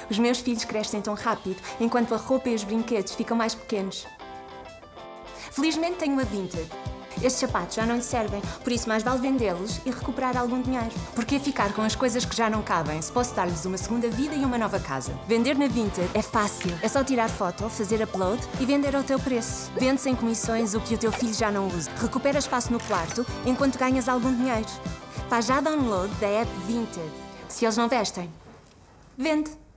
Os meus filhos crescem tão rápido, enquanto a roupa e os brinquedos ficam mais pequenos. Felizmente tenho a Vinted. Estes sapatos já não lhe servem, por isso mais vale vendê-los e recuperar algum dinheiro. Por que ficar com as coisas que já não cabem, se posso dar-lhes uma segunda vida e uma nova casa? Vender na Vinted é fácil. É só tirar foto, fazer upload e vender ao teu preço. Vende sem comissões o que o teu filho já não usa. Recupera espaço no quarto enquanto ganhas algum dinheiro. Faz já download da app Vinted. Se eles não vestem, vende.